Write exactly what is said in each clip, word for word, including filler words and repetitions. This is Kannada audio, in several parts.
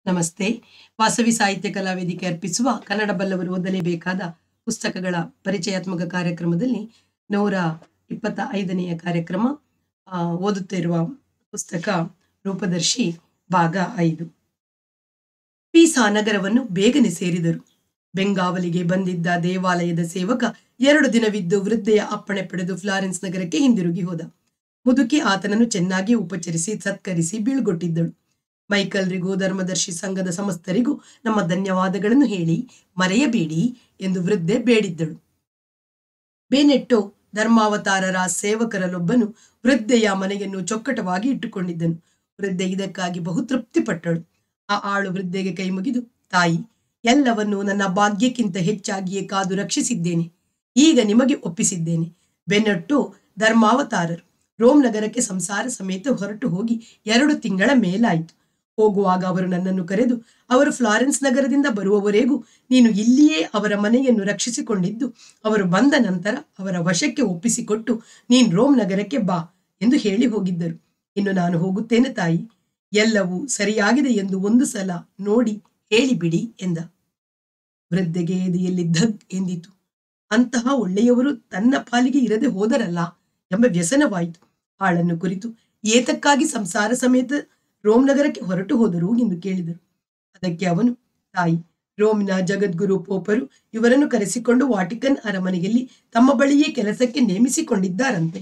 ನಮಸ್ತೆ. ವಾಸವಿ ಸಾಹಿತ್ಯ ಕಲಾ ವೇದಿಕೆ ಅರ್ಪಿಸುವ ಕನ್ನಡ ಬಲ್ಲವರು ಓದಲೇಬೇಕಾದ ಪುಸ್ತಕಗಳ ಪರಿಚಯಾತ್ಮಕ ಕಾರ್ಯಕ್ರಮದಲ್ಲಿ ನೂರ ಇಪ್ಪತ್ತ ಐದನೆಯ ಕಾರ್ಯಕ್ರಮ. ಆ, ಓದುತ್ತಿರುವ ಪುಸ್ತಕ ರೂಪದರ್ಶಿ ಭಾಗ ಐದು. ಪೀಸಾ ನಗರವನ್ನು ಬೇಗನೆ ಸೇರಿದರು. ಬೆಂಗಾವಲಿಗೆ ಬಂದಿದ್ದ ದೇವಾಲಯದ ಸೇವಕ ಎರಡು ದಿನವಿದ್ದು ವೃದ್ಧೆಯ ಅಪ್ಪಣೆ ಪಡೆದು ಫ್ಲಾರೆನ್ಸ್ ನಗರಕ್ಕೆ ಹಿಂದಿರುಗಿ ಹೋದ. ಮುದುಕಿ ಆತನನ್ನು ಚೆನ್ನಾಗಿ ಉಪಚರಿಸಿ ಸತ್ಕರಿಸಿ ಬೀಳ್ಗೊಟ್ಟಿದ್ದಳು. ಮೈಕಲ್ರಿಗೂ ಧರ್ಮದರ್ಶಿ ಸಂಘದ ಸಮಸ್ತರಿಗೂ ನಮ್ಮ ಧನ್ಯವಾದಗಳನ್ನು ಹೇಳಿ ಮರೆಯಬೇಡಿ ಎಂದು ವೃದ್ಧೆ ಬೇಡಿದ್ದಳು. ಬೆನೆಟ್ಟೋ ಧರ್ಮಾವತಾರರ ಸೇವಕರಲ್ಲೊಬ್ಬನು ವೃದ್ಧೆಯ ಮನೆಯನ್ನು ಚೊಕ್ಕಟವಾಗಿ ಇಟ್ಟುಕೊಂಡಿದ್ದನು. ವೃದ್ಧೆ ಇದಕ್ಕಾಗಿ ಬಹು ತೃಪ್ತಿಪಟ್ಟಳು. ಆ ಆಳು ವೃದ್ಧೆಗೆ ಕೈ ಮುಗಿದು, ತಾಯಿ, ಎಲ್ಲವನ್ನೂ ನನ್ನ ಭಾಗ್ಯಕ್ಕಿಂತ ಹೆಚ್ಚಾಗಿಯೇ ಕಾದು ರಕ್ಷಿಸಿದ್ದೇನೆ. ಈಗ ನಿಮಗೆ ಒಪ್ಪಿಸಿದ್ದೇನೆ. ಬೆನೆಟ್ಟೋ ಧರ್ಮಾವತಾರರು ರೋಮ್ ನಗರಕ್ಕೆ ಸಂಸಾರ ಸಮೇತ ಹೊರಟು ಹೋಗಿ ಎರಡು ತಿಂಗಳ ಮೇಲಾಯಿತು. ಹೋಗುವಾಗ ಅವರು ನನ್ನನ್ನು ಕರೆದು, ಅವರು ಫ್ಲಾರೆನ್ಸ್ ನಗರದಿಂದ ಬರುವವರೆಗೂ ನೀನು ಇಲ್ಲಿಯೇ ಅವರ ಮನೆಯನ್ನು ರಕ್ಷಿಸಿಕೊಂಡಿದ್ದು, ಅವರು ಬಂದ ನಂತರ ಅವರ ವಶಕ್ಕೆ ಒಪ್ಪಿಸಿಕೊಟ್ಟು ನೀನು ರೋಮ್ ನಗರಕ್ಕೆ ಬಾ ಎಂದು ಹೇಳಿ ಹೋಗಿದ್ದರು. ಇನ್ನು ನಾನು ಹೋಗುತ್ತೇನೆ ತಾಯಿ. ಎಲ್ಲವೂ ಸರಿಯಾಗಿದೆ ಎಂದು ಒಂದು ಸಲ ನೋಡಿ ಹೇಳಿಬಿಡಿ ಎಂದ. ವೃದ್ಧೆಗೆ ಎದೆಯಲ್ಲಿ ಧಗ್ ಎಂದಿತು. ಅಂತಹ ಒಳ್ಳೆಯವರು ತನ್ನ ಪಾಲಿಗೆ ಇರದೆ ಹೋದರಲ್ಲ ಎಂಬ ವ್ಯಸನವಾಯಿತು. ಆಳನ್ನು ಕುರಿತು ಏತಕ್ಕಾಗಿ ಸಂಸಾರ ಸಮೇತ ರೋಮ್ ನಗರಕ್ಕೆ ಹೊರಟು ಹೋದರು ಎಂದು ಕೇಳಿದರು. ಅದಕ್ಕೆ ಅವನು, ತಾಯಿ, ರೋಮಿನ ಜಗದ್ಗುರು ಪೋಪರು ಇವರನ್ನು ಕರೆಸಿಕೊಂಡು ವಾಟಿಕನ್ ಅರಮನೆಯಲ್ಲಿ ತಮ್ಮ ಬಳಿಯೇ ಕೆಲಸಕ್ಕೆ ನೇಮಿಸಿಕೊಂಡಿದ್ದಾರಂತೆ.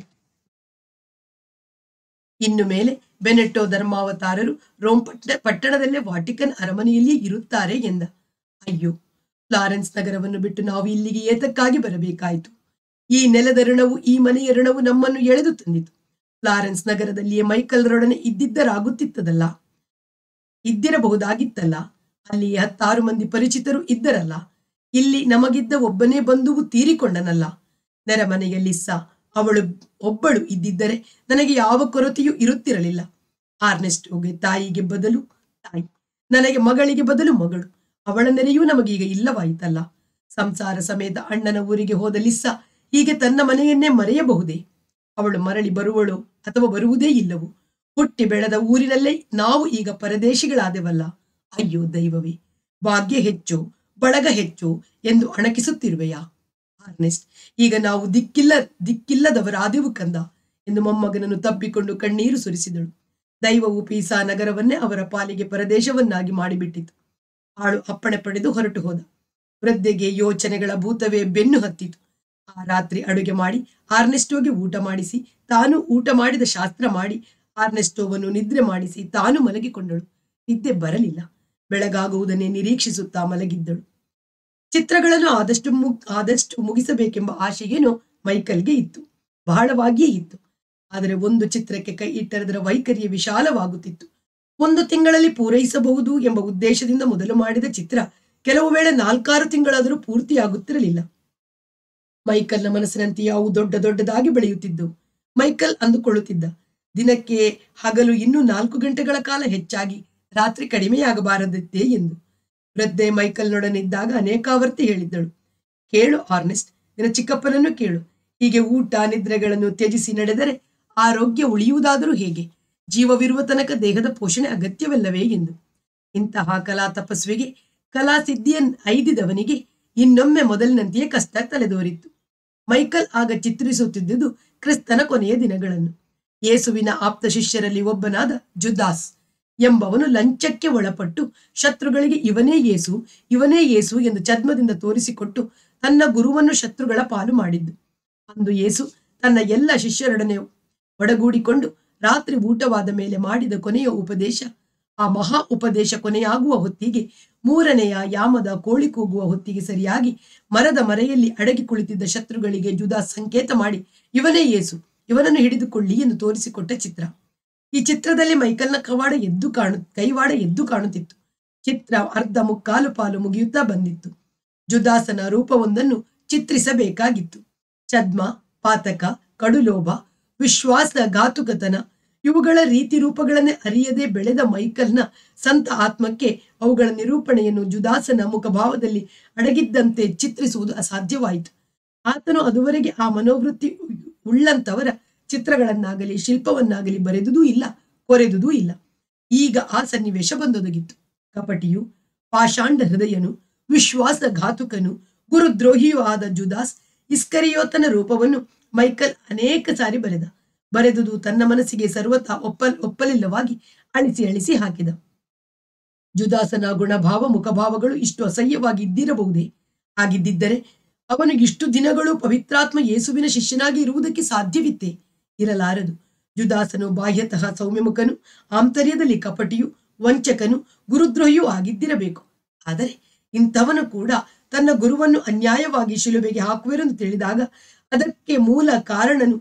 ಇನ್ನು ಮೇಲೆ ಬೆನೆಟ್ಟೋ ಧರ್ಮಾವತಾರರು ರೋಮ್ ಪಟ್ಟ ಪಟ್ಟಣದಲ್ಲೇ ವಾಟಿಕನ್ ಅರಮನೆಯಲ್ಲಿ ಇರುತ್ತಾರೆ ಎಂದ. ಅಯ್ಯೋ, ಫ್ಲಾರೆನ್ಸ್ ನಗರವನ್ನು ಬಿಟ್ಟು ನಾವು ಇಲ್ಲಿಗೆ ಏತಕ್ಕಾಗಿ ಬರಬೇಕಾಯಿತು? ಈ ನೆಲದ ಋಣವು, ಈ ಮನೆಯ ಋಣವು ನಮ್ಮನ್ನು ಎಳೆದು ತಂದಿತು. ಫ್ಲಾರೆನ್ಸ್ ನಗರದಲ್ಲಿಯೇ ಮೈಕಲ್ರೊಡನೆ ಇದ್ದಿದ್ದರಾಗುತ್ತಿತ್ತದಲ್ಲ, ಇದ್ದಿರಬಹುದಾಗಿತ್ತಲ್ಲ. ಅಲ್ಲಿ ಹತ್ತಾರು ಮಂದಿ ಪರಿಚಿತರು ಇದ್ದರಲ್ಲ. ಇಲ್ಲಿ ನಮಗಿದ್ದ ಒಬ್ಬನೇ ಬಂಧುವು ತೀರಿಕೊಂಡನಲ್ಲ. ನೆರೆಮನೆಯಲ್ಲಿ ಸ ಅವಳು ಒಬ್ಬಳು ಇದ್ದಿದ್ದರೆ ನನಗೆ ಯಾವ ಕೊರತೆಯೂ ಇರುತ್ತಿರಲಿಲ್ಲ. ಆರ್ನೆಸ್ಟೋಗೆ ತಾಯಿಗೆ ಬದಲು ತಾಯಿ, ನನಗೆ ಮಗಳಿಗೆ ಬದಲು ಮಗಳು. ಅವಳ ನೆರೆಯೂ ನಮಗೀಗ ಇಲ್ಲವಾಯಿತಲ್ಲ. ಸಂಸಾರ ಸಮೇತ ಅಣ್ಣನ ಊರಿಗೆ ಹೋದ ಲಿಸ್ಸ ಹೀಗೆ ತನ್ನ ಮನೆಯನ್ನೇ ಮರೆಯಬಹುದೇ? ಅವಳು ಮರಳಿ ಬರುವಳು ಅಥವಾ ಬರುವುದೇ ಇಲ್ಲವೋ? ಹುಟ್ಟಿ ಬೆಳೆದ ಊರಿನಲ್ಲೇ ನಾವು ಈಗ ಪರದೇಶಿಗಳಾದೆವಲ್ಲ. ಅಯ್ಯೋ ದೈವವೇ, ಭಾಗ್ಯ ಹೆಚ್ಚು ಬಳಗ ಹೆಚ್ಚು ಎಂದು ಅಣಕಿಸುತ್ತಿರುವೆಯಾ? ಆರ್ನೆಸ್ಟ್, ಈಗ ನಾವು ದಿಕ್ಕಿಲ್ಲ ದಿಕ್ಕಿಲ್ಲದವರಾದೆವು ಕಂದ ಎಂದು ಮೊಮ್ಮಗನನ್ನು ತಬ್ಬಿಕೊಂಡು ಕಣ್ಣೀರು ಸುರಿಸಿದಳು. ದೈವವು ಪೀಸಾ ನಗರವನ್ನೇ ಅವರ ಪಾಲಿಗೆ ಪರದೇಶವನ್ನಾಗಿ ಮಾಡಿಬಿಟ್ಟಿತು. ಆಳು ಅಪ್ಪಣೆ ಪಡೆದು ಹೊರಟು ಹೋದ. ವೃದ್ಧೆಗೆ ಯೋಚನೆಗಳ ಭೂತವೇ ಬೆನ್ನು ಹತ್ತಿತು. ಆ ರಾತ್ರಿ ಅಡುಗೆ ಮಾಡಿ ಆರ್ನೆಸ್ಟೋಗೆ ಊಟ ಮಾಡಿಸಿ, ತಾನು ಊಟ ಮಾಡಿದ ಶಾಸ್ತ್ರ ಮಾಡಿ ಆರ್ನೆಸ್ಟೋವನ್ನು ನಿದ್ರೆ ಮಾಡಿಸಿ ತಾನು ಮಲಗಿಕೊಂಡಳು. ನಿದ್ದೆ ಬರಲಿಲ್ಲ. ಬೆಳಗಾಗುವುದನ್ನೇ ನಿರೀಕ್ಷಿಸುತ್ತಾ ಮಲಗಿದ್ದಳು. ಚಿತ್ರಗಳನ್ನು ಆದಷ್ಟು ಮು ಆದಷ್ಟು ಮುಗಿಸಬೇಕೆಂಬ ಆಶೆಯೇನೋ ಮೈಕಲ್ಗೆ ಇತ್ತು, ಬಹಳವಾಗಿಯೇ ಇತ್ತು. ಆದರೆ ಒಂದು ಚಿತ್ರಕ್ಕೆ ಕೈ ಇಟ್ಟರದರ ವೈಖರಿಯ ವಿಶಾಲವಾಗುತ್ತಿತ್ತು. ಒಂದು ತಿಂಗಳಲ್ಲಿ ಪೂರೈಸಬಹುದು ಎಂಬ ಉದ್ದೇಶದಿಂದ ಮೊದಲು ಮಾಡಿದ ಚಿತ್ರ ಕೆಲವು ವೇಳೆ ನಾಲ್ಕಾರು ತಿಂಗಳಾದರೂ ಪೂರ್ತಿಯಾಗುತ್ತಿರಲಿಲ್ಲ. ಮೈಕಲ್ನ ಮನಸ್ಸಿನಂತೆ ಯಾವು ದೊಡ್ಡ ದೊಡ್ಡದಾಗಿ ಬೆಳೆಯುತ್ತಿದ್ದವು. ಮೈಕಲ್ ಅಂದುಕೊಳ್ಳುತ್ತಿದ್ದ, ದಿನಕ್ಕೆ ಹಗಲು ಇನ್ನೂ ನಾಲ್ಕು ಗಂಟೆಗಳ ಕಾಲ ಹೆಚ್ಚಾಗಿ ರಾತ್ರಿ ಕಡಿಮೆಯಾಗಬಾರದಿತ್ತೇ ಎಂದು. ವೃದ್ಧೆ ಮೈಕಲ್ನೊಡನಿದ್ದಾಗ ಅನೇಕಾವರ್ತಿ ಹೇಳಿದ್ದಳು, ಕೇಳು ಆರ್ನೆಸ್ಟ್, ನಿನ್ನ ಚಿಕ್ಕಪ್ಪನನ್ನು ಕೇಳು. ಹೀಗೆ ಊಟ ನಿದ್ರೆಗಳನ್ನು ತ್ಯಜಿಸಿ ನಡೆದರೆ ಆರೋಗ್ಯ ಉಳಿಯುವುದಾದರೂ ಹೇಗೆ? ಜೀವವಿರುವ ತನಕ ದೇಹದ ಪೋಷಣೆ ಅಗತ್ಯವಲ್ಲವೇ ಎಂದು. ಇಂತಹ ಕಲಾ ತಪಸ್ವಿಗೆ, ಕಲಾ ಸಿದ್ಧಿಯನ್ ಐದಿದವನಿಗೆ ಇನ್ನೊಮ್ಮೆ ಮೊದಲಿನಂತೆಯೇ ಕಷ್ಟ ತಲೆದೋರಿತ್ತು. ಮೈಕಲ್ ಆಗ ಚಿತ್ರಿಸುತ್ತಿದ್ದುದು ಕ್ರಿಸ್ತನ ಕೊನೆಯ ದಿನಗಳನ್ನು. ಯೇಸುವಿನ ಆಪ್ತ ಶಿಷ್ಯರಲ್ಲಿ ಒಬ್ಬನಾದ ಜುದಾಸ್ ಎಂಬವನು ಲಂಚಕ್ಕೆ ಒಳಪಟ್ಟು ಶತ್ರುಗಳಿಗೆ ಇವನೇ ಯೇಸು ಇವನೇ ಯೇಸು ಎಂದು ಛದ್ಮದಿಂದ ತೋರಿಸಿಕೊಟ್ಟು ತನ್ನ ಗುರುವನ್ನು ಶತ್ರುಗಳ ಪಾಲು ಮಾಡಿದ್ದು. ಅಂದು ಯೇಸು ತನ್ನ ಎಲ್ಲ ಶಿಷ್ಯರೊಡನೆ ಒಡಗೂಡಿಕೊಂಡು ರಾತ್ರಿ ಊಟವಾದ ಮೇಲೆ ಮಾಡಿದ ಕೊನೆಯ ಉಪದೇಶ, ಆ ಮಹಾ ಉಪದೇಶ ಕೊನೆಯಾಗುವ ಹೊತ್ತಿಗೆ, ಮೂರನೆಯ ಯಾಮದ ಕೋಳಿ ಕೂಗುವ ಹೊತ್ತಿಗೆ ಸರಿಯಾಗಿ ಮರದ ಮರೆಯಲ್ಲಿ ಅಡಗಿ ಕುಳಿತಿದ್ದ ಶತ್ರುಗಳಿಗೆ ಜುದಾಸ್ ಸಂಕೇತ ಮಾಡಿ ಇವನೇ ಯೇಸು, ಇವನನ್ನು ಹಿಡಿದುಕೊಳ್ಳಿ ಎಂದು ತೋರಿಸಿಕೊಟ್ಟ ಚಿತ್ರ. ಈ ಚಿತ್ರದಲ್ಲಿ ಮೈಕಲ್ನ ಕವಾಡ ಎದ್ದು ಕಾಣು ಕೈವಾಡ ಎದ್ದು ಕಾಣುತ್ತಿತ್ತು. ಚಿತ್ರ ಅರ್ಧ ಮುಕ್ಕಾಲು ಪಾಲು ಮುಗಿಯುತ್ತಾ ಬಂದಿತ್ತು. ಜುದಾಸನ ರೂಪವೊಂದನ್ನು ಚಿತ್ರಿಸಬೇಕಾಗಿತ್ತು. ಛದ್ಮ, ಪಾತಕ, ಕಡುಲೋಭ, ವಿಶ್ವಾಸ ಘಾತುಕತನ ಇವುಗಳ ರೀತಿ ರೂಪಗಳನ್ನೇ ಅರಿಯದೆ ಬೆಳೆದ ಮೈಕಲ್ನ ಸಂತ ಆತ್ಮಕ್ಕೆ ಅವುಗಳ ನಿರೂಪಣೆಯನ್ನು ಜುದಾಸನ ಮುಖಭಾವದಲ್ಲಿ ಅಡಗಿದ್ದಂತೆ ಚಿತ್ರಿಸುವುದು ಅಸಾಧ್ಯವಾಯಿತು. ಆತನು ಅದುವರೆಗೆ ಆ ಮನೋವೃತ್ತಿ ಉಳ್ಳಂತವರ ಚಿತ್ರಗಳನ್ನಾಗಲಿ ಶಿಲ್ಪವನ್ನಾಗಲಿ ಬರೆದುದೂ ಇಲ್ಲ, ಕೊರೆದುದೂ ಇಲ್ಲ. ಈಗ ಆ ಸನ್ನಿವೇಶ ಬಂದೊದಗಿತ್ತು. ಕಪಟಿಯು, ಪಾಷಾಂಡ ಹೃದಯನು, ವಿಶ್ವಾಸಘಾತುಕನು, ಗುರುದ್ರೋಹಿಯೂ ಆದ ಜುದಾಸ್ ಇಸ್ಕರಿಯೋತನ ರೂಪವನ್ನು ಮೈಕಲ್ ಅನೇಕ ಸಾರಿ ಬರೆದ. ಬರೆದುದು ತನ್ನ ಮನಸ್ಸಿಗೆ ಸರ್ವತಾ ಒಪ್ಪಲ್ ಒಪ್ಪಲಿಲ್ಲವಾಗಿ ಅಳಿಸಿ ಅಳಿಸಿ ಹಾಕಿದ. ಜುದಾಸನ ಗುಣಭಾವ ಮುಖಭಾವಗಳು ಇಷ್ಟು ಅಸಹ್ಯವಾಗಿ ಇದ್ದಿರಬಹುದೇ? ಹಾಗಿದ್ದಿದ್ದರೆ ಅವನು ಇಷ್ಟು ದಿನಗಳು ಪವಿತ್ರಾತ್ಮ ಯೇಸುವಿನ ಶಿಷ್ಯನಾಗಿ ಇರುವುದಕ್ಕೆ ಸಾಧ್ಯವಿತ್ತೇ? ಇರಲಾರದು. ಜುದಾಸನು ಬಾಹ್ಯತಃ ಸೌಮ್ಯಮುಖನು, ಆಂತರ್ಯದಲ್ಲಿ ಕಪಟಿಯು, ವಂಚಕನು, ಗುರುದ್ರೋಹಿಯೂ ಆಗಿದ್ದಿರಬೇಕು. ಆದರೆ ಇಂಥವನು ಕೂಡ ತನ್ನ ಗುರುವನ್ನು ಅನ್ಯಾಯವಾಗಿ ಶಿಲುಬೆಗೆ ಹಾಕುವೆರೆಂದು ತಿಳಿದಾಗ ಅದಕ್ಕೆ ಮೂಲ ಕಾರಣನು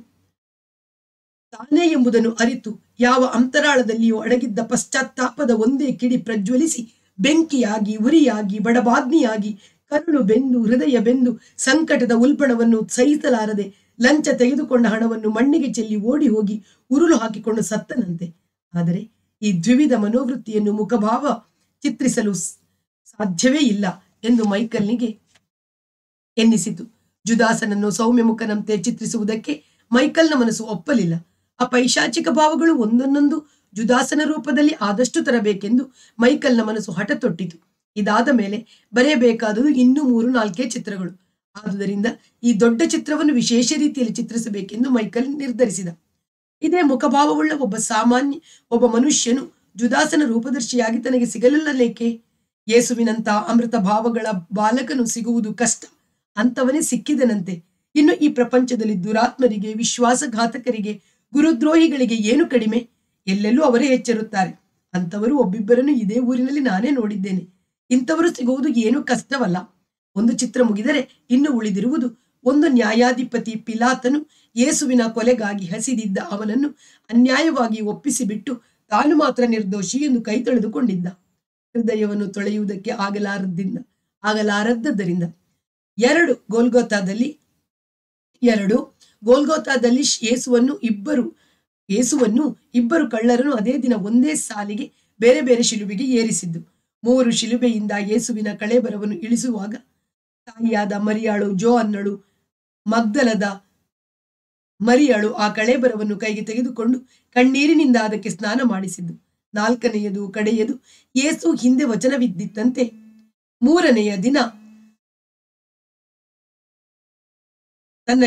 ತಾನೇ ಎಂಬುದನ್ನು ಅರಿತು ಯಾವ ಅಂತರಾಳದಲ್ಲಿಯೂ ಅಡಗಿದ್ದ ಪಶ್ಚಾತ್ತಾಪದ ಒಂದೇ ಕಿಡಿ ಪ್ರಜ್ವಲಿಸಿ ಬೆಂಕಿಯಾಗಿ, ಉರಿಯಾಗಿ, ಬಡಬಾಗ್ನಿಯಾಗಿ, ಕರುಳು ಬೆಂದು, ಹೃದಯ ಬೆಂದು, ಸಂಕಟದ ಉಲ್ಬಣವನ್ನು ಸಹಿಸಲಾರದೆ ಲಂಚ ತೆಗೆದುಕೊಂಡ ಹಣವನ್ನು ಮಣ್ಣಿಗೆ ಚೆಲ್ಲಿ ಓಡಿ ಹೋಗಿ ಉರುಳು ಹಾಕಿಕೊಂಡು ಸತ್ತನಂತೆ. ಆದರೆ ಈ ದ್ವಿವಿಧ ಮನೋವೃತ್ತಿಯನ್ನು ಮುಖಭಾವ ಚಿತ್ರಿಸಲು ಸಾಧ್ಯವೇ ಇಲ್ಲ ಎಂದು ಮೈಕಲ್ನಿಗೆ ಎನ್ನಿಸಿತು. ಜುದಾಸನನ್ನು ಸೌಮ್ಯಮುಖನಂತೆ ಚಿತ್ರಿಸುವುದಕ್ಕೆ ಮೈಕಲ್ನ ಮನಸ್ಸು ಒಪ್ಪಲಿಲ್ಲ. ಆ ಪೈಶಾಚಿಕ ಭಾವಗಳು ಒಂದೊಂದೊಂದು ಜುದಾಸನ ರೂಪದಲ್ಲಿ ಆದಷ್ಟು ತರಬೇಕೆಂದು ಮೈಕಲ್ನ ಮನಸ್ಸು ಹಠ ತೊಟ್ಟಿತು. ಇದಾದ ಮೇಲೆ ಬರೆಯಬೇಕಾದುದು ಇನ್ನೂ ಮೂರು ನಾಲ್ಕೇ ಚಿತ್ರಗಳು. ಆದುದರಿಂದ ಈ ದೊಡ್ಡ ಚಿತ್ರವನ್ನು ವಿಶೇಷ ರೀತಿಯಲ್ಲಿ ಚಿತ್ರಿಸಬೇಕೆಂದು ಮೈಕಲ್ ನಿರ್ಧರಿಸಿದ. ಇದೇ ಮುಖಭಾವವುಳ್ಳ ಒಬ್ಬ ಸಾಮಾನ್ಯ ಒಬ್ಬ ಮನುಷ್ಯನು ಜುದಾಸನ ರೂಪದರ್ಶಿಯಾಗಿ ತನಗೆ ಸಿಗಲಿಲ್ಲಲೇಕೆ? ಯೇಸುವಿನಂತ ಅಮೃತ ಭಾವಗಳ ಬಾಲಕನು ಸಿಗುವುದು ಕಷ್ಟ. ಅಂತವನೇ ಸಿಕ್ಕಿದನಂತೆ. ಇನ್ನು ಈ ಪ್ರಪಂಚದಲ್ಲಿ ದುರಾತ್ಮರಿಗೆ, ವಿಶ್ವಾಸಘಾತಕರಿಗೆ, ಗುರುದ್ರೋಹಿಗಳಿಗೆ ಏನು ಕಡಿಮೆ? ಎಲ್ಲೆಲ್ಲೂ ಅವರೇ ಹೆಚ್ಚಿರುತ್ತಾರೆ. ಅಂತವರು ಒಬ್ಬಿಬ್ಬರನ್ನು ಇದೇ ಊರಿನಲ್ಲಿ ನಾನೇ ನೋಡಿದ್ದೇನೆ. ಇಂಥವರು ಸಿಗುವುದು ಏನು ಕಷ್ಟವಲ್ಲ. ಒಂದು ಚಿತ್ರ ಮುಗಿದರೆ ಇನ್ನು ಉಳಿದಿರುವುದು ಒಂದು ನ್ಯಾಯಾಧಿಪತಿ ಪಿಲಾತನು ಯೇಸುವಿನ ಕೊಲೆಗಾಗಿ ಹಸಿದಿದ್ದ ಅವನನ್ನು ಅನ್ಯಾಯವಾಗಿ ಒಪ್ಪಿಸಿಬಿಟ್ಟು ತಾನು ಮಾತ್ರ ನಿರ್ದೋಷಿ ಎಂದು ಕೈ ತೊಳೆದುಕೊಂಡಿದ್ದ. ಹೃದಯವನ್ನು ತೊಳೆಯುವುದಕ್ಕೆ ಆಗಲಾರದಿಂದ ಆಗಲಾರದ್ದರಿಂದ ಎರಡು ಗೋಲ್ಗೋತಾದಲ್ಲಿ ಎರಡು ಗೋಲ್ಗೋತಾದಲ್ಲಿ ಯೇಸುವನ್ನು ಇಬ್ಬರು ಯೇಸುವನ್ನು ಇಬ್ಬರು ಕಳ್ಳರನ್ನು ಅದೇ ದಿನ ಒಂದೇ ಸಾಲಿಗೆ ಬೇರೆ ಬೇರೆ ಶಿಲುಬೆಗೆ ಏರಿಸಿದ್ದು. ಮೂವರು ಶಿಲುಬೆಯಿಂದ ಯೇಸುವಿನ ಕಳೇಬರವನ್ನು ಇಳಿಸುವಾಗ ತಾಯಿಯಾದ ಮರಿಯಾಳು, ಜೋ ಅನ್ನಳು, ಮಗ್ದಲದ ಮರಿಯಾಳು ಆ ಕಳೇಬರವನ್ನು ಕೈಗೆ ತೆಗೆದುಕೊಂಡು ಕಣ್ಣೀರಿನಿಂದ ಅದಕ್ಕೆ ಸ್ನಾನ ಮಾಡಿಸಿದ್ದು. ನಾಲ್ಕನೆಯದು ಕಡೆಯದು ಯೇಸು ಹಿಂದೆ ವಚನವಿದ್ದಿತ್ತಂತೆ ಮೂರನೆಯ ದಿನ ತನ್ನ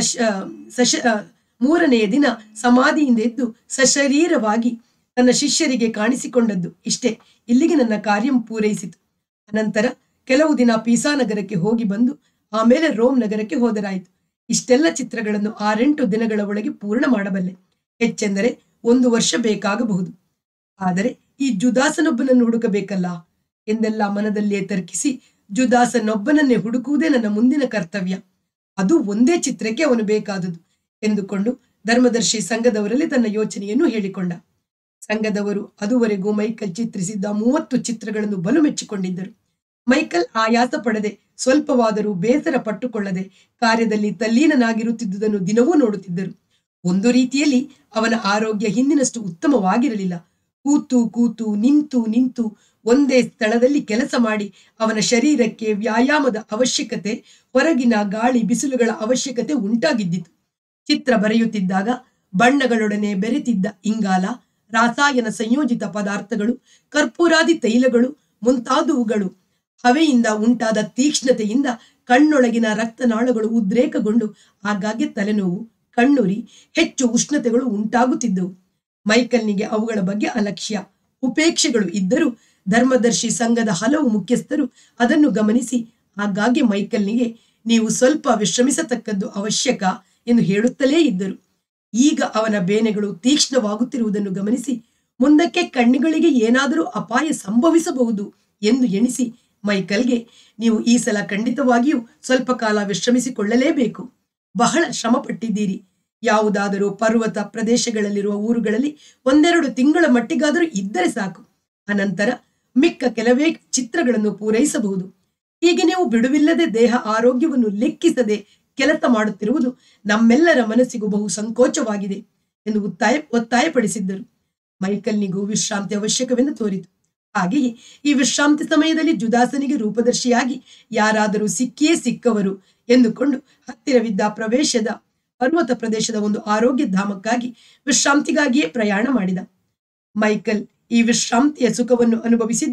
ಸಶ ಮೂರನೆಯ ದಿನ ಸಮಾಧಿಯಿಂದ ಎದ್ದು ಸಶರೀರವಾಗಿ ತನ್ನ ಶಿಷ್ಯರಿಗೆ ಕಾಣಿಸಿಕೊಂಡದ್ದು. ಇಷ್ಟೇ, ಇಲ್ಲಿಗೆ ನನ್ನ ಕಾರ್ಯ ಪೂರೈಸಿತು. ಅನಂತರ ಕೆಲವು ದಿನ ಪೀಸಾ ನಗರಕ್ಕೆ ಹೋಗಿ ಬಂದು ಆಮೇಲೆ ರೋಮ್ ನಗರಕ್ಕೆ ಹೋದರಾಯಿತು. ಇಷ್ಟೆಲ್ಲ ಚಿತ್ರಗಳನ್ನು ಆರೆಂಟು ದಿನಗಳ ಒಳಗೆ ಪೂರ್ಣ ಮಾಡಬಲ್ಲೆ. ಹೆಚ್ಚೆಂದರೆ ಒಂದು ವರ್ಷ ಬೇಕಾಗಬಹುದು. ಆದರೆ ಈ ಜುದಾಸನೊಬ್ಬನನ್ನು ಹುಡುಕಬೇಕಲ್ಲ ಎಂದೆಲ್ಲ ಮನದಲ್ಲಿಯೇ ತರ್ಕಿಸಿ ಜುದಾಸನೊಬ್ಬನನ್ನೇ ಹುಡುಕುವುದೇ ನನ್ನ ಮುಂದಿನ ಕರ್ತವ್ಯ. ಅದು ಒಂದೇ ಚಿತ್ರಕ್ಕೆ ಅವನು ಬೇಕಾದುದು ಎಂದುಕೊಂಡು ಧರ್ಮದರ್ಶಿ ಸಂಘದವರಲ್ಲಿ ತನ್ನ ಯೋಚನೆಯನ್ನು ಹೇಳಿಕೊಂಡ. ಸಂಘದವರು ಅದುವರೆಗೂ ಮೈಕಲ್ ಚಿತ್ರಿಸಿದ್ದ ಮೂವತ್ತು ಚಿತ್ರಗಳನ್ನು ಬಲು ಮೆಚ್ಚಿಕೊಂಡಿದ್ದರು. ಮೈಕಲ್ ಆಯಾಸ ಪಡದೆ, ಸ್ವಲ್ಪವಾದರೂ ಬೇಸರ ಪಟ್ಟುಕೊಳ್ಳದೆ ಕಾರ್ಯದಲ್ಲಿ ತಲ್ಲೀನನಾಗಿರುತ್ತಿದ್ದುದನ್ನು ದಿನವೂ ನೋಡುತ್ತಿದ್ದರು. ಒಂದು ರೀತಿಯಲ್ಲಿ ಅವನ ಆರೋಗ್ಯ ಹಿಂದಿನಷ್ಟು ಉತ್ತಮವಾಗಿರಲಿಲ್ಲ. ಕೂತು ಕೂತು ನಿಂತು ನಿಂತು ಒಂದೇ ಸ್ಥಳದಲ್ಲಿ ಕೆಲಸ ಮಾಡಿ ಅವನ ಶರೀರಕ್ಕೆ ವ್ಯಾಯಾಮದ ಅವಶ್ಯಕತೆ, ಹೊರಗಿನ ಗಾಳಿ ಬಿಸಿಲುಗಳ ಅವಶ್ಯಕತೆ ಉಂಟಾಗಿದ್ದಿತು. ಚಿತ್ರ ಬರೆಯುತ್ತಿದ್ದಾಗ ಬಣ್ಣಗಳೊಡನೆ ಬೆರೆತಿದ್ದ ಇಂಗಾಲ, ರಾಸಾಯನ ಸಂಯೋಜಿತ ಪದಾರ್ಥಗಳು, ಕರ್ಪೂರಾದಿ ತೈಲಗಳು ಮುಂತಾದವುಗಳು ಹವೆಯಿಂದ ಉಂಟಾದ ತೀಕ್ಷ್ಣತೆಯಿಂದ ಕಣ್ಣೊಳಗಿನ ರಕ್ತನಾಳಗಳು ಉದ್ರೇಕಗೊಂಡು ಆಗಾಗ್ಗೆ ತಲೆನೋವು, ಕಣ್ಣುರಿ, ಹೆಚ್ಚು ಉಷ್ಣತೆಗಳು ಉಂಟಾಗುತ್ತಿದ್ದವು. ಮೈಕಲ್ನಿಗೆ ಅವುಗಳ ಬಗ್ಗೆ ಅಲಕ್ಷ್ಯ, ಉಪೇಕ್ಷೆಗಳು ಇದ್ದರೂ ಧರ್ಮದರ್ಶಿ ಸಂಘದ ಹಲವು ಮುಖ್ಯಸ್ಥರು ಅದನ್ನು ಗಮನಿಸಿ ಆಗಾಗ್ಗೆ ಮೈಕಲ್ನಿಗೆ ನೀವು ಸ್ವಲ್ಪ ವಿಶ್ರಮಿಸತಕ್ಕದ್ದು ಅವಶ್ಯಕ ಎಂದು ಹೇಳುತ್ತಲೇ ಇದ್ದರು. ಈಗ ಅವನ ಬೇನೆಗಳು ತೀಕ್ಷ್ಣವಾಗುತ್ತಿರುವುದನ್ನು ಗಮನಿಸಿ ಮುಂದಕ್ಕೆ ಕಣ್ಣುಗಳಿಗೆ ಏನಾದರೂ ಅಪಾಯ ಸಂಭವಿಸಬಹುದು ಎಂದು ಎಣಿಸಿ ಮೈಕಲ್ಗೆ ನೀವು ಈ ಸಲ ಖಂಡಿತವಾಗಿಯೂ ಸ್ವಲ್ಪ ಕಾಲ ವಿಶ್ರಮಿಸಿಕೊಳ್ಳಲೇಬೇಕು. ಬಹಳ ಶ್ರಮ ಪಟ್ಟಿದ್ದೀರಿ. ಯಾವುದಾದರೂ ಪರ್ವತ ಪ್ರದೇಶಗಳಲ್ಲಿರುವ ಊರುಗಳಲ್ಲಿ ಒಂದೆರಡು ತಿಂಗಳ ಮಟ್ಟಿಗಾದರೂ ಇದ್ದರೆ ಸಾಕು. ಅನಂತರ ಮಿಕ್ಕ ಕೆಲವೇ ಚಿತ್ರಗಳನ್ನು ಪೂರೈಸಬಹುದು. ಹೀಗೆ ನೀವು ಬಿಡುವಿಲ್ಲದೆ ದೇಹ ಆರೋಗ್ಯವನ್ನು ಲೆಕ್ಕಿಸದೆ ಕೆಲಸ ಮಾಡುತ್ತಿರುವುದು ನಮ್ಮೆಲ್ಲರ ಮನಸ್ಸಿಗೂ ಬಹು ಸಂಕೋಚವಾಗಿದೆ ಎಂದು ಒತ್ತಾಯ ಒತ್ತಾಯಪಡಿಸಿದ್ದರು. ಮೈಕಲ್ನಿಗೂ ವಿಶ್ರಾಂತಿ ಅವಶ್ಯಕವೆಂದು ತೋರಿತು. ಹಾಗೆಯೇ ಈ ವಿಶ್ರಾಂತಿ ಸಮಯದಲ್ಲಿ ಜುದಾಸನಿಗೆ ರೂಪದರ್ಶಿಯಾಗಿ ಯಾರಾದರೂ ಸಿಕ್ಕಿಯೇ ಸಿಕ್ಕವರು ಎಂದುಕೊಂಡು ಹತ್ತಿರವಿದ್ದ ಪ್ರವೇಶದ ಪರ್ವತ ಪ್ರದೇಶದ ಒಂದು ಆರೋಗ್ಯ ಧಾಮಕ್ಕಾಗಿ ವಿಶ್ರಾಂತಿಗಾಗಿಯೇ ಪ್ರಯಾಣ ಮಾಡಿದ. ಮೈಕಲ್ ಈ ವಿಶ್ರಾಂತಿಯ ಸುಖವನ್ನು ಅನುಭವಿಸಿದ್ದು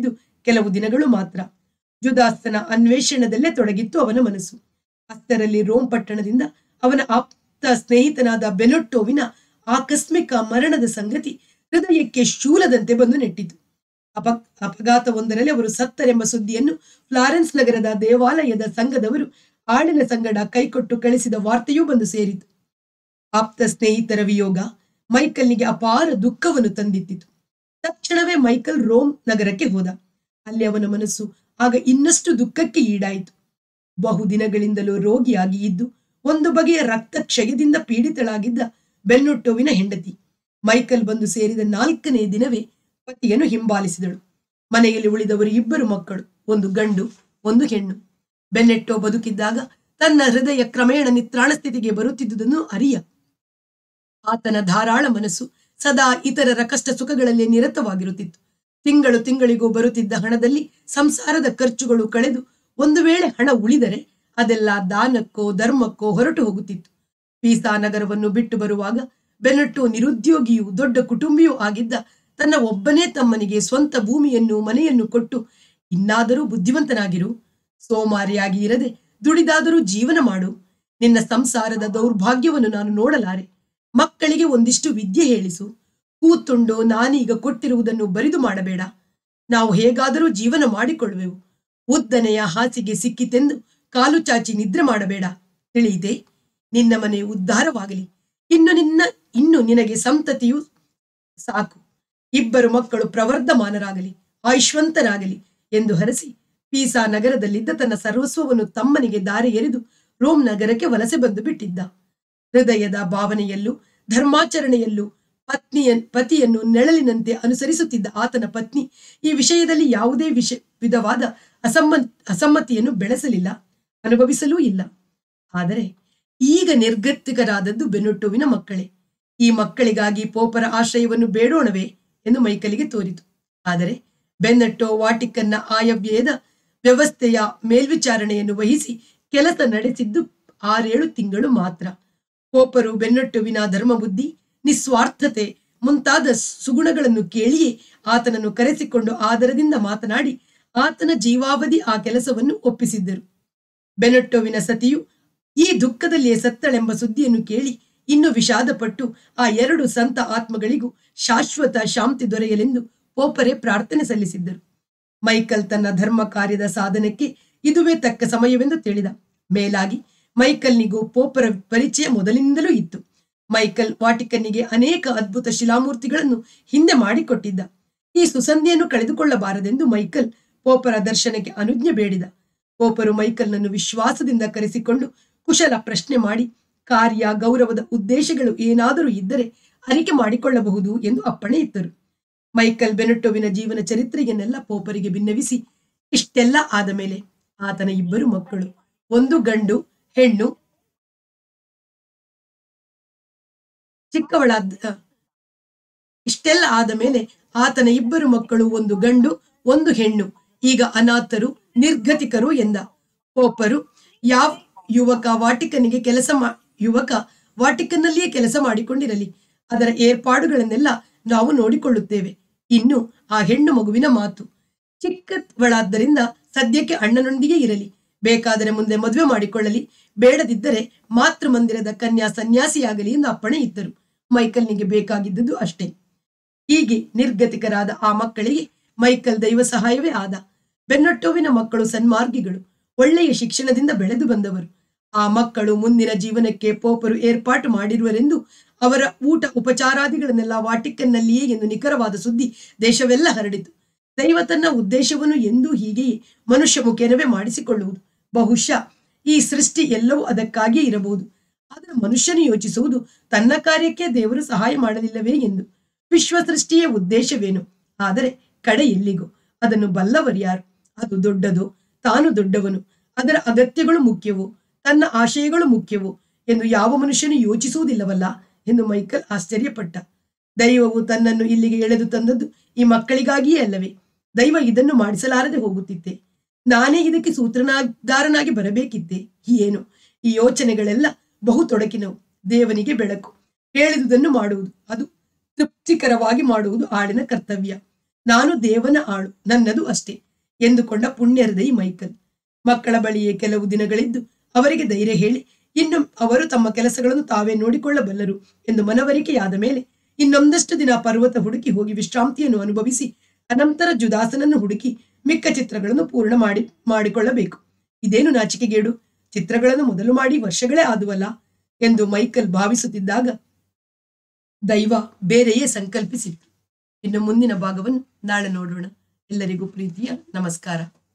ಕೆಲವು ದಿನಗಳು ಮಾತ್ರ. ಜುದಾಸ್ತನ ಅನ್ವೇಷಣದಲ್ಲೇ ತೊಡಗಿತ್ತು ಅವನ ಮನಸ್ಸು. ಅಷ್ಟರಲ್ಲಿ ರೋಮ್ ಪಟ್ಟಣದಿಂದ ಅವನ ಆಪ್ತ ಸ್ನೇಹಿತನಾದ ಬೆನೊಟ್ಟೋವಿನ ಆಕಸ್ಮಿಕ ಮರಣದ ಸಂಗತಿ ಹೃದಯಕ್ಕೆ ಶೂಲದಂತೆ ಬಂದು ನೆಟ್ಟಿತು. ಅಪ ಅಪಘಾತವೊಂದರಲ್ಲಿ ಅವರು ಸತ್ತರೆಂಬ ಸುದ್ದಿಯನ್ನು ಫ್ಲಾರೆನ್ಸ್ ನಗರದ ದೇವಾಲಯದ ಸಂಘದವರು ಆಳಿನ ಸಂಗಡ ಕೈಕೊಟ್ಟು ಕಳಿಸಿದ ವಾರ್ತೆಯೂ ಬಂದು ಸೇರಿತು. ಆಪ್ತ ಸ್ನೇಹಿತರ ವಿಯೋಗ ಮೈಕಲ್ನಿಗೆ ಅಪಾರ ದುಃಖವನ್ನು ತಂದಿತ್ತಿತು. ತಕ್ಷಣವೇ ಮೈಕಲ್ ರೋಮ್ ನಗರಕ್ಕೆ ಹೋದ. ಅಲ್ಲಿ ಅವನ ಮನಸ್ಸು ಆಗ ಇನ್ನಷ್ಟು ದುಃಖಕ್ಕೆ ಈಡಾಯಿತು. ಬಹುದಿನಗಳಿಂದಲೂ ರೋಗಿಯಾಗಿ ಇದ್ದು ಒಂದು ಬಗೆಯ ರಕ್ತ ಕ್ಷಯದಿಂದ ಪೀಡಿತಳಾಗಿದ್ದ ಬೆನ್ನೊಟ್ಟೋವಿನ ಹೆಂಡತಿ ಮೈಕಲ್ ಬಂದು ಸೇರಿದ ನಾಲ್ಕನೇ ದಿನವೇ ಪತಿಯನ್ನು ಹಿಂಬಾಲಿಸಿದಳು. ಮನೆಯಲ್ಲಿ ಉಳಿದವರು ಇಬ್ಬರು ಮಕ್ಕಳು, ಒಂದು ಗಂಡು ಒಂದು ಹೆಣ್ಣು. ಬೆನ್ನೆಟ್ಟೋ ಬದುಕಿದ್ದಾಗ ತನ್ನ ಹೃದಯ ಕ್ರಮೇಣ ನಿತ್ರಾಣ ಸ್ಥಿತಿಗೆ ಬರುತ್ತಿದ್ದುದನ್ನು ಅರಿಯ. ಆತನ ಧಾರಾಳ ಮನಸ್ಸು ಸದಾ ಇತರರ ಕಷ್ಟ ಸುಖಗಳಲ್ಲಿ ನಿರತವಾಗಿರುತ್ತಿತ್ತು. ತಿಂಗಳು ತಿಂಗಳಿಗೂ ಬರುತ್ತಿದ್ದ ಹಣದಲ್ಲಿ ಸಂಸಾರದ ಖರ್ಚುಗಳು ಕಳೆದು ಒಂದು ವೇಳೆ ಹಣ ಉಳಿದರೆ ಅದೆಲ್ಲ ದಾನಕ್ಕೋ ಧರ್ಮಕ್ಕೋ ಹೊರಟು ಹೋಗುತ್ತಿತ್ತು. ಪೀಸಾ ನಗರವನ್ನು ಬಿಟ್ಟು ಬರುವಾಗ ಬೆನಟ್ಟೋ ನಿರುದ್ಯೋಗಿಯೂ ದೊಡ್ಡ ಕುಟುಂಬಿಯೂ ಆಗಿದ್ದ ತನ್ನ ಒಬ್ಬನೇ ತಮ್ಮನಿಗೆ ಸ್ವಂತ ಭೂಮಿಯನ್ನು ಮನೆಯನ್ನು ಕೊಟ್ಟು, ಇನ್ನಾದರೂ ಬುದ್ಧಿವಂತನಾಗಿರು, ಸೋಮಾರಿಯಾಗಿ ಇರದೆ ದುಡಿದಾದರೂ ಜೀವನ ಮಾಡು, ನಿನ್ನ ಸಂಸಾರದ ದೌರ್ಭಾಗ್ಯವನ್ನು ನಾನು ನೋಡಲಾರೆ, ಮಕ್ಕಳಿಗೆ ಒಂದಿಷ್ಟು ವಿದ್ಯೆ ಹೇಳಿಸು, ಕೂತುಂಡು ನಾನೀಗ ಕೊಟ್ಟಿರುವುದನ್ನು ಬರಿದು ಮಾಡಬೇಡ, ನಾವು ಹೇಗಾದರೂ ಜೀವನ ಮಾಡಿಕೊಳ್ಳುವೆವು, ಉದ್ದನೆಯ ಹಾಸಿಗೆ ಸಿಕ್ಕಿತೆಂದು ಕಾಲು ಚಾಚಿ ನಿದ್ರೆ ಮಾಡಬೇಡ, ತಿಳಿಯಿತೆ, ನಿನ್ನ ಮನೆ ಉದ್ಧಾರವಾಗಲಿ, ಇನ್ನು ನಿನ್ನ ಇನ್ನು ನಿನಗೆ ಸಂತತಿಯು ಸಾಕು, ಇಬ್ಬರು ಮಕ್ಕಳು ಪ್ರವರ್ಧಮಾನರಾಗಲಿ, ಆಯುಷ್ವಂತರಾಗಲಿ ಎಂದು ಹರಸಿ ಪೀಸಾ ನಗರದಲ್ಲಿದ್ದ ತನ್ನ ಸರ್ವಸ್ವವನ್ನು ತಮ್ಮನಿಗೆ ದಾರಿ ಎರೆದು ರೋಮ್ ನಗರಕ್ಕೆ ವಲಸೆ ಬಂದು ಬಿಟ್ಟಿದ್ದ. ಹೃದಯದ ಭಾವನೆಯಲ್ಲೂ ಧರ್ಮಾಚರಣೆಯಲ್ಲೂ ಪತ್ನಿಯ ಪತಿಯನ್ನು ನೆಳಲಿನಂತೆ ಅನುಸರಿಸುತ್ತಿದ್ದ ಆತನ ಪತ್ನಿ ಈ ವಿಷಯದಲ್ಲಿ ಯಾವುದೇ ವಿಷ ವಿಧವಾದ ಅಸಮ್ಮ ಅಸಮ್ಮತಿಯನ್ನು ಬೆಳೆಸಲಿಲ್ಲ, ಅನುಭವಿಸಲೂ ಇಲ್ಲ. ಆದರೆ ಈಗ ನಿರ್ಗತಿಕರಾದದ್ದು ಬೆನೊಟ್ಟೋವಿನ ಮಕ್ಕಳೇ. ಈ ಮಕ್ಕಳಿಗಾಗಿ ಪೋಪರ ಆಶ್ರಯವನ್ನು ಬೇಡೋಣವೇ ಎಂದು ಮೈಕಲಿಗೆ ತೋರಿತು. ಆದರೆ ಬೆನ್ನಟ್ಟೋ ವಾಟಿಕನ್ನ ಆಯವ್ಯಯದ ವ್ಯವಸ್ಥೆಯ ಮೇಲ್ವಿಚಾರಣೆಯನ್ನು ವಹಿಸಿ ಕೆಲಸ ನಡೆಸಿದ್ದು ಆರೇಳು ತಿಂಗಳು ಮಾತ್ರ. ಪೋಪರು ಬೆನ್ನಟ್ಟುವಿನ ಧರ್ಮಬುದ್ಧಿ, ನಿಸ್ವಾರ್ಥತೆ ಮುಂತಾದ ಸುಗುಣಗಳನ್ನು ಕೇಳಿಯೇ ಆತನನ್ನು ಕರೆಸಿಕೊಂಡು ಆದರದಿಂದ ಮಾತನಾಡಿ ಆತನ ಜೀವಾವಧಿ ಆ ಕೆಲಸವನ್ನು ಒಪ್ಪಿಸಿದ್ದರು. ಬೆನಟ್ಟೋವಿನ ಸತಿಯು ಈ ದುಃಖದಲ್ಲಿಯೇ ಸತ್ತಳೆಂಬ ಸುದ್ದಿಯನ್ನು ಕೇಳಿ ಇನ್ನು ವಿಷಾದಪಟ್ಟು ಆ ಎರಡು ಸಂತ ಆತ್ಮಗಳಿಗೂ ಶಾಶ್ವತ ಶಾಂತಿ ದೊರೆಯಲೆಂದು ಪೋಪರೇ ಪ್ರಾರ್ಥನೆ ಸಲ್ಲಿಸಿದ್ದರು. ಮೈಕಲ್ ತನ್ನ ಧರ್ಮ ಕಾರ್ಯದ ಸಾಧನಕ್ಕೆ ಇದುವೇ ತಕ್ಕ ಸಮಯವೆಂದು ತಿಳಿದ. ಮೇಲಾಗಿ ಮೈಕಲ್ನಿಗೂ ಪೋಪರ ಪರಿಚಯ ಮೊದಲಿನಿಂದಲೂ ಇತ್ತು. ಮೈಕಲ್ ವಾಟಿಕನ್ನಿಗೆ ಅನೇಕ ಅದ್ಭುತ ಶಿಲಾಮೂರ್ತಿಗಳನ್ನು ಹಿಂದೆ ಮಾಡಿಕೊಟ್ಟಿದ್ದ. ಈ ಸುಸಂಧಿಯನ್ನು ಕಳೆದುಕೊಳ್ಳಬಾರದೆಂದು ಮೈಕಲ್ ಪೋಪರ ದರ್ಶನಕ್ಕೆ ಅನುಜ್ಞೆ ಬೇಡಿದ. ಪೋಪರು ಮೈಕಲ್ನನ್ನು ವಿಶ್ವಾಸದಿಂದ ಕರೆಸಿಕೊಂಡು ಕುಶಲ ಪ್ರಶ್ನೆ ಮಾಡಿ ಕಾರ್ಯ ಗೌರವದ ಉದ್ದೇಶಗಳು ಏನಾದರೂ ಇದ್ದರೆ ಅರಿಕೆ ಮಾಡಿಕೊಳ್ಳಬಹುದು ಎಂದು ಅಪ್ಪಣೆ ಇತ್ತರು. ಮೈಕಲ್ ಬೆನಟ್ಟೋವಿನ ಜೀವನ ಚರಿತ್ರೆಯನ್ನೆಲ್ಲ ಪೋಪರಿಗೆ ಭಿನ್ನವಿಸಿ ಇಷ್ಟೆಲ್ಲ ಆದ ಮೇಲೆ ಆತನ ಇಬ್ಬರು ಮಕ್ಕಳು, ಒಂದು ಗಂಡು ಹೆಣ್ಣು, ಚಿಕ್ಕವಳಾದ ಇಷ್ಟೆಲ್ಲ ಆದ ಮೇಲೆ ಆತನ ಇಬ್ಬರು ಮಕ್ಕಳು, ಒಂದು ಗಂಡು ಒಂದು ಹೆಣ್ಣು, ಈಗ ಅನಾಥರು ನಿರ್ಗತಿಕರು ಎಂದ. ಪೋಪರು ಯಾವ ಯುವಕ ವಾಟಿಕನ್ನಿಗೆ ಕೆಲಸ ಮಾ ಯುವಕ ವಾಟಿಕನ್ನಲ್ಲಿಯೇ ಕೆಲಸ ಮಾಡಿಕೊಂಡಿರಲಿ, ಅದರ ಏರ್ಪಾಡುಗಳನ್ನೆಲ್ಲ ನಾವು ನೋಡಿಕೊಳ್ಳುತ್ತೇವೆ. ಇನ್ನು ಆ ಹೆಣ್ಣು ಮಗುವಿನ ಮಾತು, ಚಿಕ್ಕವಳಾದ್ದರಿಂದ ಸದ್ಯಕ್ಕೆ ಅಣ್ಣನೊಂದಿಗೆ ಇರಲಿ, ಬೇಕಾದರೆ ಮುಂದೆ ಮದುವೆ ಮಾಡಿಕೊಳ್ಳಲಿ, ಬೇಡದಿದ್ದರೆ ಮಾತೃ ಮಂದಿರದ ಕನ್ಯಾ ಸನ್ಯಾಸಿಯಾಗಲಿ ಎಂದು ಅಪ್ಪಣೆ ಇದ್ದರು. ಮೈಕಲ್ನಿಗೆ ಬೇಕಾಗಿದ್ದುದು ಅಷ್ಟೇ. ಹೀಗೆ ನಿರ್ಗತಿಕರಾದ ಆ ಮಕ್ಕಳಿಗೆ ಮೈಕಲ್ ದೈವ ಸಹಾಯವೇ ಆದ. ಬೆನ್ನಟ್ಟೋವಿನ ಮಕ್ಕಳು ಸನ್ಮಾರ್ಗಿಗಳು, ಒಳ್ಳೆಯ ಶಿಕ್ಷಣದಿಂದ ಬೆಳೆದು ಬಂದವರು. ಆ ಮಕ್ಕಳು ಮುಂದಿನ ಜೀವನಕ್ಕೆ ಪೋಪರು ಏರ್ಪಾಟು ಮಾಡಿರುವರೆಂದು ಅವರ ಊಟ ಉಪಚಾರಾದಿಗಳನ್ನೆಲ್ಲ ವಾಟಿಕನ್ನಲ್ಲಿಯೇ ಎಂದು ನಿಖರವಾದ ಸುದ್ದಿ ದೇಶವೆಲ್ಲ ಹರಡಿತು. ದೈವ ತನ್ನ ಉದ್ದೇಶವನ್ನು ಎಂದೂ ಹೀಗೆಯೇ ಮನುಷ್ಯ ಮುಖೇನವೇ ಮಾಡಿಸಿಕೊಳ್ಳುವುದು. ಬಹುಶಃ ಈ ಸೃಷ್ಟಿ ಎಲ್ಲವೂ ಅದಕ್ಕಾಗಿಯೇ ಇರಬಹುದು. ಆದರೆ ಮನುಷ್ಯನು ಯೋಚಿಸುವುದು ತನ್ನ ಕಾರ್ಯಕ್ಕೆ ದೇವರು ಸಹಾಯ ಮಾಡಲಿಲ್ಲವೇ ಎಂದು. ವಿಶ್ವ ಸೃಷ್ಟಿಯ ಉದ್ದೇಶವೇನು, ಆದರೆ ಕಡೆ ಎಲ್ಲಿಗೋ ಅದನ್ನು ಬಲ್ಲವರ್ಯಾರು. ಅದು ದೊಡ್ಡದು, ತಾನು ದೊಡ್ಡವನು, ಅದರ ಅಗತ್ಯಗಳು ಮುಖ್ಯವು, ತನ್ನ ಆಶಯಗಳು ಮುಖ್ಯವು ಎಂದು ಯಾವ ಮನುಷ್ಯನು ಯೋಚಿಸುವುದಿಲ್ಲವಲ್ಲ ಎಂದು ಮೈಕಲ್ ಆಶ್ಚರ್ಯಪಟ್ಟ. ದೈವವು ತನ್ನನ್ನು ಇಲ್ಲಿಗೆ ಎಳೆದು ತಂದದ್ದು ಈ ಮಕ್ಕಳಿಗಾಗಿಯೇ ಅಲ್ಲವೇ? ದೈವ ಇದನ್ನು ಮಾಡಿಸಲಾರದೆ ಹೋಗುತ್ತಿತ್ತೆ, ನಾನೇ ಇದಕ್ಕೆ ಸೂತ್ರನಾಗಾರನಾಗಿ ಬರಬೇಕಿತ್ತೆ. ಏನು ಈ ಯೋಚನೆಗಳೆಲ್ಲ ಬಹು ತೊಡಕಿನವು. ದೇವನಿಗೆ ಬೆಳಕು, ಹೇಳಿದುದನ್ನು ಮಾಡುವುದು, ಅದು ತೃಪ್ತಿಕರವಾಗಿ ಮಾಡುವುದು ಆಳಿನ ಕರ್ತವ್ಯ. ನಾನು ದೇವನ ಆಳು, ನನ್ನದು ಅಷ್ಟೇ. ಎಂದುಕೊಂಡ ಪುಣ್ಯ ಹೃದಯಿ ಮೈಕಲ್. ಮಕ್ಕಳ ಬಳಿಯೇ ಕೆಲವು ದಿನಗಳಿದ್ದು ಅವರಿಗೆ ಧೈರ್ಯ ಹೇಳಿ ಇನ್ನು ಅವರು ತಮ್ಮ ಕೆಲಸಗಳನ್ನು ತಾವೇ ನೋಡಿಕೊಳ್ಳಬಲ್ಲರು ಎಂದು ಮನವರಿಕೆಯಾದ ಮೇಲೆ ಇನ್ನೊಂದಷ್ಟು ದಿನ ಪರ್ವತ ಹುಡುಕಿ ಹೋಗಿ ವಿಶ್ರಾಂತಿಯನ್ನು ಅನುಭವಿಸಿ ಅನಂತರ ಜುದಾಸನನ್ನು ಹುಡುಕಿ ಮಿಕ್ಕ ಚಿತ್ರಗಳನ್ನು ಪೂರ್ಣ ಮಾಡಿ ಮಾಡಿಕೊಳ್ಳಬೇಕು. ಇದೇನು ನಾಚಿಕೆಗೇಡು, ಚಿತ್ರಗಳನ್ನು ಮೊದಲು ಮಾಡಿ ವರ್ಷಗಳೇ ಆದುವಲ್ಲ ಎಂದು ಮೈಕಲ್ ಭಾವಿಸುತ್ತಿದ್ದಾಗ ದೈವ ಬೇರೆಯೇ ಸಂಕಲ್ಪಿಸಿತ್ತು. ಇನ್ನು ಮುಂದಿನ ಭಾಗವನ್ನು ನಾಳೆ ನೋಡೋಣ. ಎಲ್ಲರಿಗೂ ಪ್ರೀತಿಯ ನಮಸ್ಕಾರ.